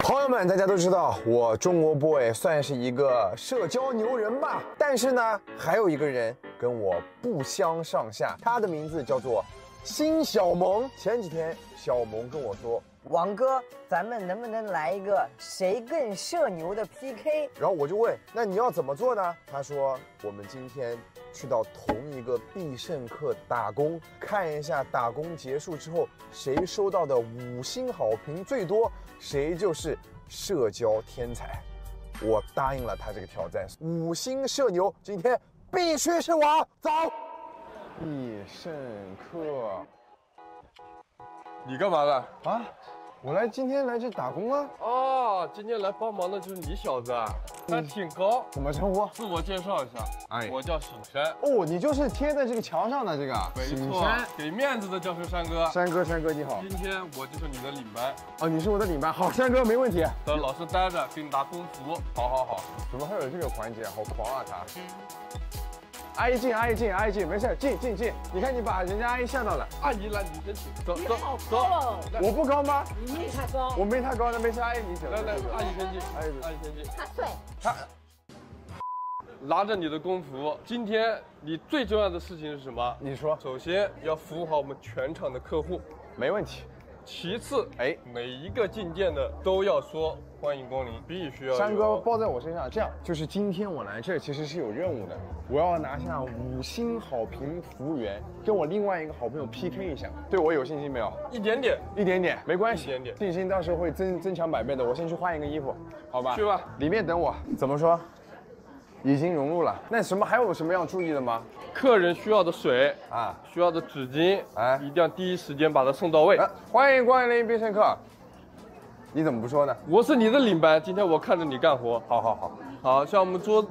朋友们，大家都知道我中国 boy 算是一个社交牛人吧，但是呢，还有一个人跟我不相上下，他的名字叫做辛小萌。前几天小萌跟我说， 王哥，咱们能不能来一个谁更社牛的 PK？ 然后我就问，那你要怎么做呢？他说，我们今天去到同一个必胜客打工，看一下打工结束之后谁收到的5星好评最多，谁就是社交天才。我答应了他这个挑战，5星社牛，今天必须是我。走，必胜客。 你干嘛了？ 啊，我今天来这打工啊。 哦，今天来帮忙的就是你小子啊，还挺高。 怎么称呼？ 自我介绍一下，我叫醒山。 哦，你就是贴在这个墙上的这个。 没错，给面子的叫声山哥。 山哥你好。 今天我就是你的领班。 哦，你是我的领班。好，山哥没问题。 等老师待着，给你拿工服。好。 怎么还有这个环节？好狂啊他！阿姨进，没事，进。你看你把人家阿姨吓到了。 阿姨来，你先请。走。 我不高吗？ 你没他高。 我没他高，那没事，阿姨你走。 来，阿姨先进。阿姨先进。 他帅。 他拿着你的工服，今天你最重要的事情是什么？ 你说。 首先要服务好我们全场的客户， 没问题。 其次，每一个进店的都要说欢迎光临，必须要。 山哥包在我身上，这样就是今天我来这其实是有任务的，我要拿下5星好评服务员，跟我另外一个好朋友 PK 一下。对我有信心没有？ 一点点， 没关系， 一点点， 信心到时候会增强100倍的。我先去换一个衣服，好吧？ 去吧， 里面等我。怎么说？已经融入了。那还有什么要注意的吗？ 客人需要的水啊， 需要的纸巾，一定要第一时间把它送到位。 欢迎光临必胜客。你怎么不说呢？ 我是你的领班，今天我看着你干活。好，像我们桌，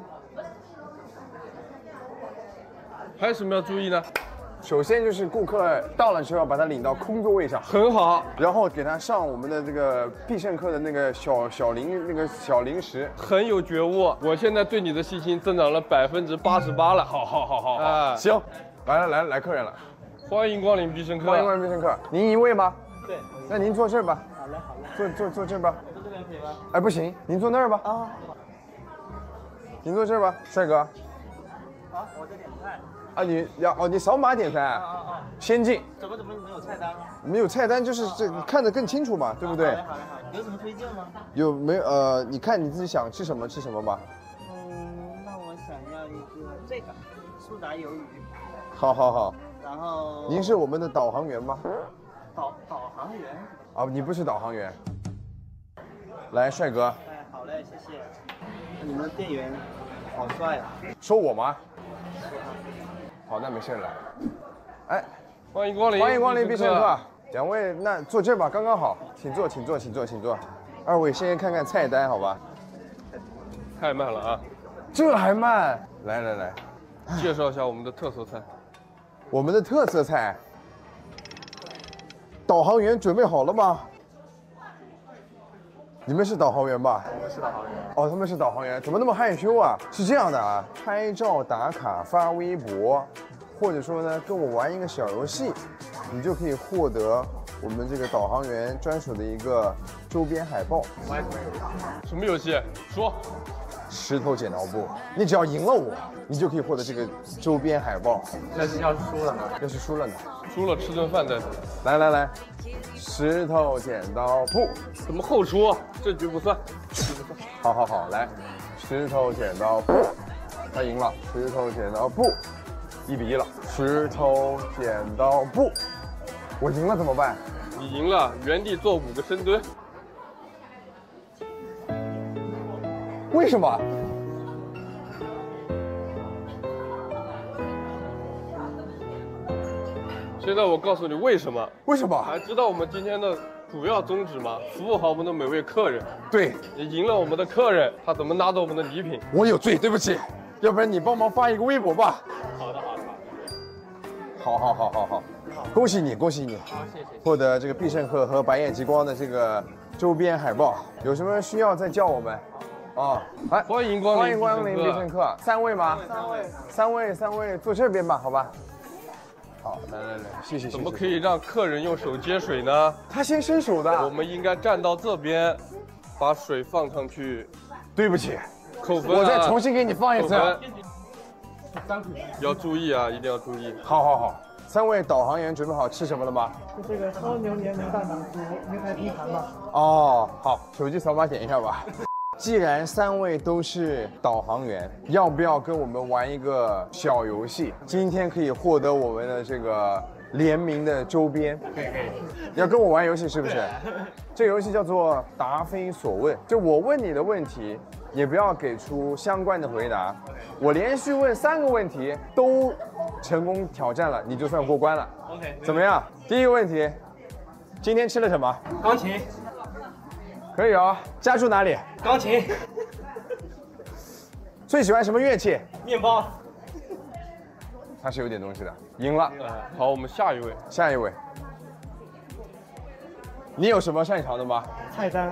还有什么要注意呢？ 首先就是顾客到了之后，把他领到空座位上， 很好。 然后给他上我们的这个必胜客的那个小零食， 很有觉悟。我现在对你的信心增长了88%了。好啊， 行，来客人了， 欢迎光临必胜客。 欢迎光临必胜客。您一位吗？ 对。 那您坐这儿吧。 好嘞。 坐这儿吧。 坐这边可以吗？ 哎，不行，您坐那儿吧。 啊。 您坐这儿吧，帅哥。 好，我这点菜。 啊，你扫码点餐。先进。 怎么没有菜单？ 没有菜单就是这看得更清楚嘛，对不对？ 好嘞。有什么推荐吗？ 有没有你看你自己想吃什么吧。 那我想要一个这个苏打鱿鱼。 好。 然后。 您是我们的导航员吗？ 导航员。 啊，你不是导航员。来，帅哥。 哎，好嘞，谢谢。你们的店员好帅啊。 说我吗？好，那没事了。哎， 欢迎光临必胜客。2位，那坐这吧，刚刚好，请坐。2位先看看菜单，好吧？ 太慢了啊！ 这还慢？来， 介绍一下我们的特色菜。 我们的特色菜，导航员准备好了吗？你们是导航员吧？ 我们是导航员。 哦，他们是导航员，怎么那么害羞啊？是这样的啊，拍照打卡发微博，或者说呢，跟我玩一个小游戏，你就可以获得我们这个导航员专属的一个周边海报。 什么游戏？说。 石头剪刀布，你只要赢了我，你就可以获得这个周边海报。 要是输了呢？ 要是输了呢？ 输了吃顿饭再说。 来，石头剪刀布。 怎么后出？这局不算。 好，来，石头剪刀布，他赢了。石头剪刀布，1-1了。石头剪刀布，我赢了怎么办？ 你赢了，原地做5个深蹲。 为什么？ 现在我告诉你为什么？ 为什么？ 还知道我们今天的主要宗旨吗？服务好我们的每位客人。 对， 你赢了我们的客人，他怎么拿走我们的礼品？ 我有罪，对不起。要不然你帮忙发一个微博吧。 好的。 好，恭喜你， 好，谢谢。 获得这个必胜客和白眼极光的这个周边海报。有什么需要再叫我们。来， 欢迎光临必胜客。3位吗？3位，坐这边吧，好吧。好，来，谢谢。 怎么可以让客人用手接水呢？ 他先伸手的。 我们应该站到这边。 把水放上去， 对不起， 扣分、啊。 我再重新给你放一次。 要注意啊，一定要注意。 好好好，3位导航员准备好吃什么了吗？ 就这个烧牛年牛大脑和牛排拼盘吧。 哦，好，手机扫码点一下吧。既然3位都是导航员，要不要跟我们玩一个小游戏？今天可以获得我们的这个联名的周边。可以。要跟我玩游戏是不是？这个游戏叫做答非所问，就我问你的问题，也不要给出相关的回答。我连续问3个问题都成功挑战了，你就算过关了。 OK， 怎么样？第一个问题，今天吃了什么？ 钢琴， 可以哦。家住哪里？ 钢琴， 最喜欢什么乐器？ 面包， 它是有点东西的。赢了， 好，我们下一位。 下一位。你有什么擅长的吗？ 菜单，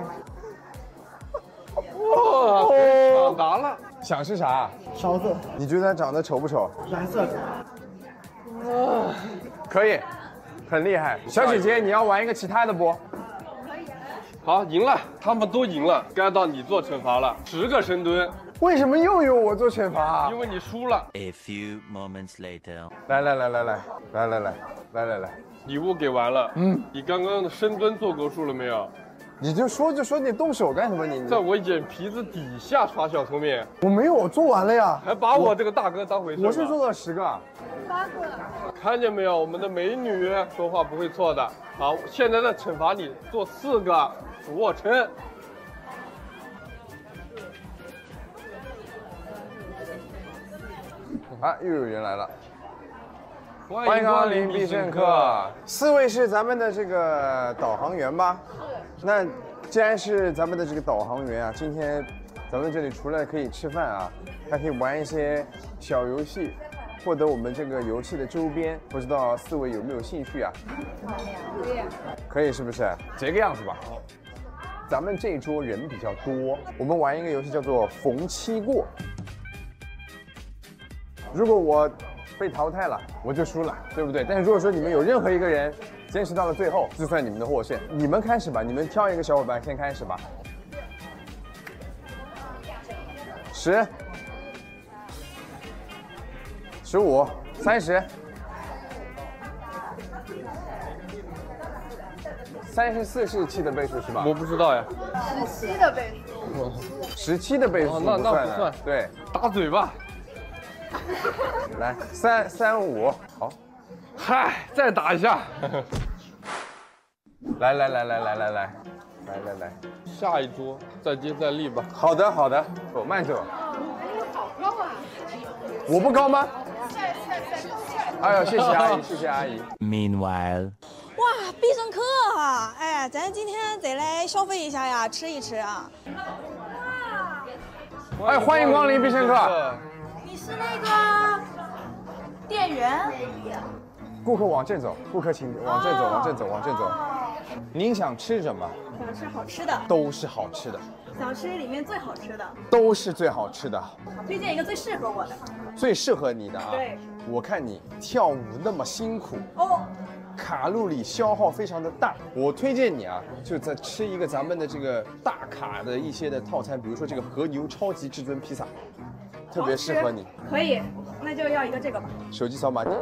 哇，抢答了。 想吃啥？ 勺子， 你觉得它长得丑不丑？ 蓝色的， 可以，很厉害。小姐姐，你要玩一个其他的不？ 好，赢了，他们都赢了，该到你做惩罚了，10个深蹲， 为什么又有我做惩罚啊？ 因为你输了。 A few moments later. 来， 礼物给完了，你刚刚的深蹲做够数了没有？ 你就说，你动手干什么？你在我眼皮子底下耍小聪明， 我没有，我做完了呀。 还把我这个大哥当回事。 我是做了10个。 看见没有，我们的美女说话不会错的。好，现在在惩罚你做4个俯卧撑。 啊，又有人来了。 欢迎光临必胜客。 4位是咱们的这个导航员吧？那既然是咱们的这个导航员啊，今天咱们这里除了可以吃饭啊，还可以玩一些小游戏，获得我们这个游戏的周边。不知道4位有没有兴趣啊？可以，是不是？这个样子吧。咱们这一桌人比较多，我们玩一个游戏叫做逢七过。如果我被淘汰了，我就输了，对不对？但是如果说你们有任何一个人坚持到了最后，就算你们的获胜。你们开始吧，你们挑一个小伙伴先开始吧。10、15、30、34是7的倍数是吧？ 我不知道呀。 17的倍数。 17的倍数那不算的不算。 对， 打嘴巴。 来3、5，好。 嗨，再打一下。 来， 下一桌再接再厉吧。 好的，走，慢走。 好高啊！ 我不高吗？哎呦，谢谢阿姨，谢谢阿姨。 Meanwhile. 哇，必胜客啊！哎，咱今天得来消费一下呀，吃一吃啊。 哎，欢迎光临必胜客。 你是那个店员？ 顾客往这走，顾客请往这走，往这走。您想吃什么？ 想吃好吃的， 都是好吃的， 想吃里面最好吃的， 都是最好吃的， 推荐一个最适合我的。 最适合你的啊。 对。 我看你跳舞那么辛苦， 哦， 卡路里消耗非常的大，我推荐你啊，就再吃一个咱们的这个大卡的一些的套餐，比如说这个和牛超级至尊披萨，特别适合你。 可以，那就要一个这个吧。 手机扫码点。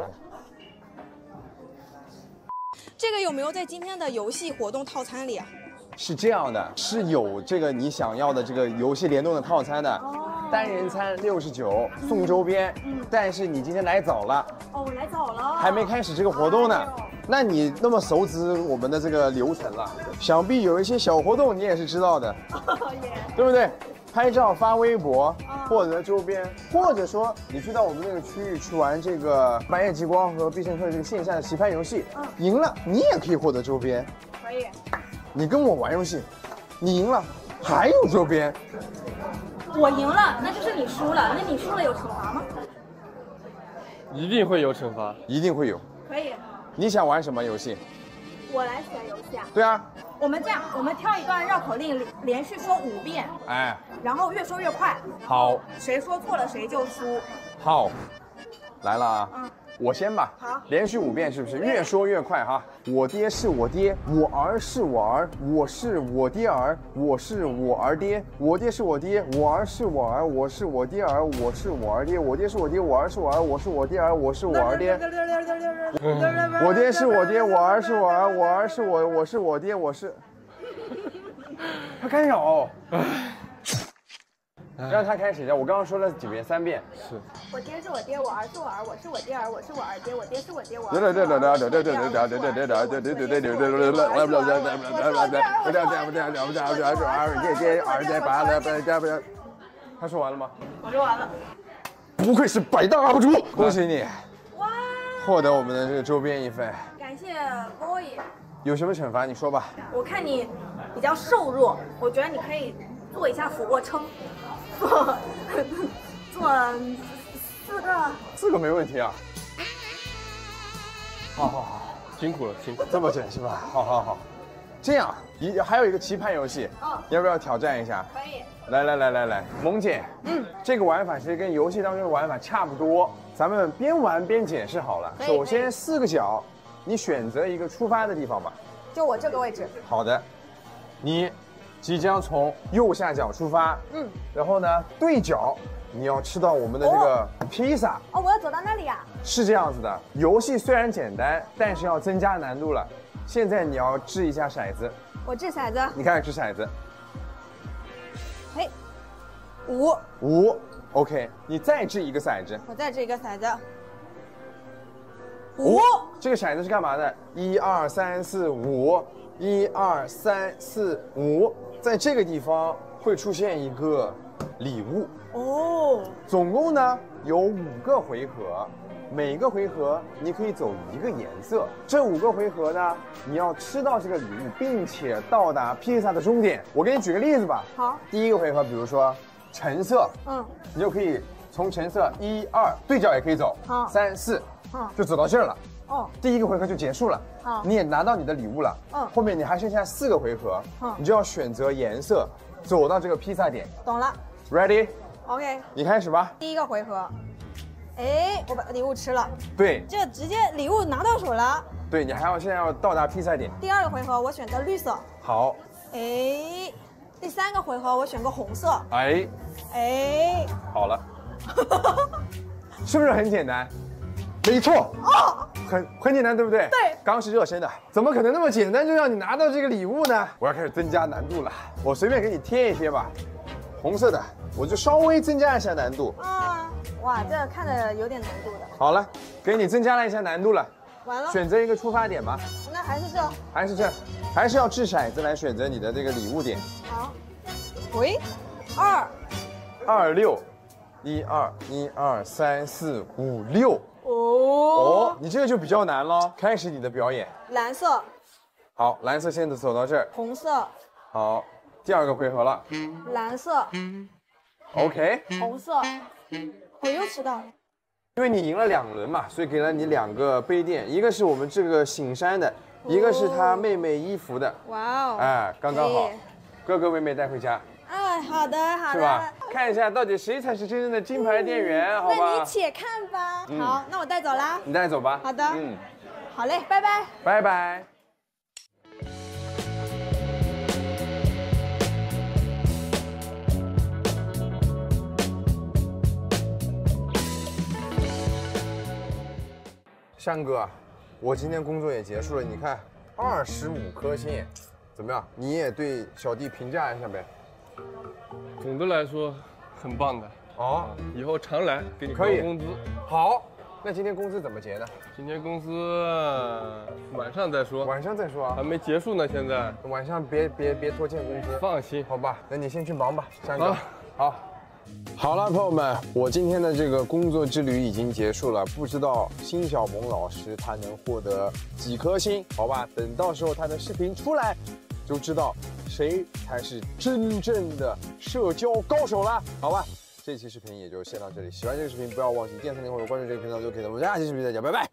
这个有没有在今天的游戏活动套餐里啊？ 是这样的，是有这个你想要的这个游戏联动的套餐的，单人餐69，送周边。但是你今天来早了， 哦，我来早了， 还没开始这个活动呢。那你那么熟知我们的这个流程了，想必有一些小活动你也是知道的，对不对？拍照发微博，获得周边，或者说你去到我们这个区域去玩这个白夜极光和必胜客这个线下的棋盘游戏，赢了你也可以获得周边。 可以。 你跟我玩游戏，你赢了还有周边。 我赢了，那就是你输了。那你输了有惩罚吗？ 一定会有惩罚， 一定会有。 可以。 你想玩什么游戏？ 我来选游戏啊。 对啊。 我们这样，我们挑一段绕口令，连续说5遍。 哎。 然后越说越快。 好。 谁说错了谁就输。 好。来了啊。 我先吧。 好， 连续5遍是不是？越说越快哈。我爹是我爹，我儿是我儿，我是我爹儿，我是我儿爹。我爹是我爹，我儿是我儿，我是我爹儿，我是我儿爹。我爹是我爹，我儿是我儿，我是我爹儿，我是我儿爹。我爹是我爹，我儿是我儿，我儿是我是我爹，我是。他干扰。让他开始一下，我刚刚说了几遍？3遍。是。 我爹是我爹，我儿是我儿，我是我爹儿，我是我儿爹，我爹是我爹，我儿是。他说完了吗？ 我说完了。 不愧是百大 UP 主，恭喜你！哇！获得我们的这个周边一份。 感谢 boy。 有什么惩罚？你说吧。 我看你比较瘦弱，我觉得你可以做一下俯卧撑，做4个没问题啊。好， 辛苦了，辛苦了。 这么整是吧？好。这样，还有一个棋盘游戏，要不要挑战一下？ 可以。 来，萌姐，这个玩法其实跟游戏当中的玩法差不多，咱们边玩边解释好了。首先4个角，你选择一个出发的地方吧。 就我这个位置。 好的，你即将从右下角出发，然后呢，对角你要吃到我们的这个披萨。 哦，我要走到那里呀？ 是这样子的，游戏虽然简单，但是要增加难度了。现在你要掷一下骰子。 我掷骰子。 你看掷骰子。 嘿，5。 OK， 你再掷一个骰子。 我再掷一个骰子。 5。这个骰子是干嘛的？1、2、3、4、5。1、2、3、4、5，在这个地方会出现一个礼物哦。 总共呢有5个回合，每个回合你可以走1个颜色。这5个回合呢，你要吃到这个礼物，并且到达披萨的终点。我给你举个例子吧。 好。 第一个回合，比如说橙色，你就可以从橙色1、2对角也可以走，好，3、4，就走到这儿了。第一个回合就结束了，你也拿到你的礼物了，后面你还剩下4个回合，你就要选择颜色，走到这个披萨点。 懂了 ，Ready？ OK， 你开始吧。 第一个回合，哎，我把礼物吃了， 对， 这直接礼物拿到手了。 对，你还要现在要到达披萨点。 第2个回合我选择绿色， 好， 哎，第3个回合我选个红色，哎， 好了，是不是很简单？没错，很简单，对不对？ 对， 刚刚是热身的，怎么可能那么简单就让你拿到这个礼物呢？我要开始增加难度了，我随便给你贴一贴吧，红色的，我就稍微增加一下难度。 哇，这看着有点难度的。 好了，给你增加了一下难度了。 完了， 选择一个出发点吧。 那还是这， 还是要掷骰子来选择你的这个礼物点。 好，喂，2、 6，1、2、1、2、3、4、5、6。哦，你这个就比较难了。开始你的表演。 蓝色。 好，蓝色现在走到这儿。 红色。 好，第2个回合了。 蓝色。 OK。 红色。我又吃到了。 因为你赢了2轮嘛，所以给了你2个杯垫，一个是我们这个醒山的，一个是他妹妹衣服的。 哇哦。 哎，刚刚好，哥哥妹妹带回家。 好的， 是吧？看一下到底谁才是真正的金牌店员，好吧？ 那你且看吧。好，那我带走啦。 你带走吧。 好的。好嘞，拜拜。 拜拜。山哥，我今天工作也结束了，你看25颗星，怎么样？你也对小弟评价一下呗。 总的来说，很棒的。以后常来，给你高工资。 好，那今天工资怎么结呢？ 今天工资晚上再说。 晚上再说啊？还没结束呢，现在。 晚上别拖欠工资。 放心， 好吧？那你先去忙吧，山哥。好了，朋友们，我今天的这个工作之旅已经结束了，不知道辛小萌老师他能获得几颗星？好吧，等到时候他的视频出来，就知道谁才是真正的社交高手了。好吧，这期视频也就先到这里。喜欢这个视频，不要忘记点赞、订阅或者关注这个频道就可以了。我们下期视频再见，拜拜。